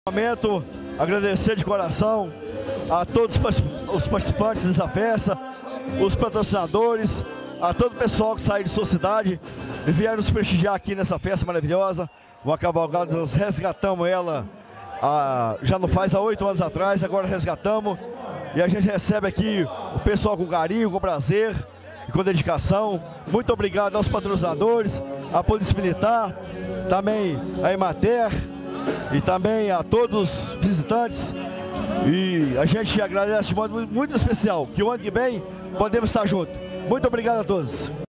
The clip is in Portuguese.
Momento, agradecer de coração a todos os participantes dessa festa, os patrocinadores, a todo o pessoal que saiu de sua cidade e vieram nos prestigiar aqui nessa festa maravilhosa. Uma cavalgada, nós resgatamos ela já não faz há 8 anos atrás, agora resgatamos e a gente recebe aqui o pessoal com carinho, com prazer e com dedicação. Muito obrigado aos patrocinadores, à Polícia Militar, também a Emater e também a todos os visitantes. E a gente agradece de modo muito especial que o ano que vem podemos estar juntos. Muito obrigado a todos.